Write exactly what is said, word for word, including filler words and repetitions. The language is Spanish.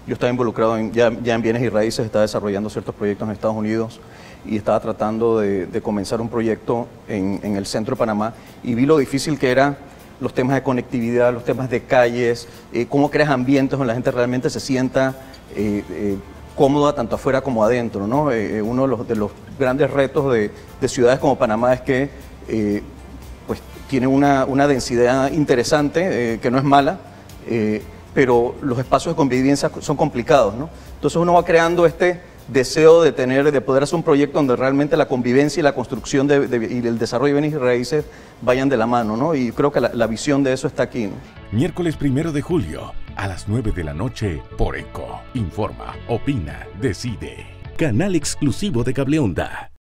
Yo estaba involucrado en, ya, ya en bienes y raíces, estaba desarrollando ciertos proyectos en Estados Unidos y estaba tratando de, de comenzar un proyecto en, en el centro de Panamá y vi lo difícil que era los temas de conectividad, los temas de calles, eh, cómo creas ambientes donde la gente realmente se sienta eh, eh, cómoda tanto afuera como adentro, ¿no? Eh, uno de los, de los grandes retos de, de ciudades como Panamá es que eh, pues, tiene una, una densidad interesante, eh, que no es mala, eh, pero los espacios de convivencia son complicados, ¿no? Entonces uno va creando este deseo de tener, de poder hacer un proyecto donde realmente la convivencia y la construcción de, de, y el desarrollo de bienes y raíces vayan de la mano, ¿no? Y creo que la, la visión de eso está aquí, ¿no? Miércoles primero de julio, a las nueve de la noche, por ECO. Informa, opina, decide. Canal exclusivo de Cableonda.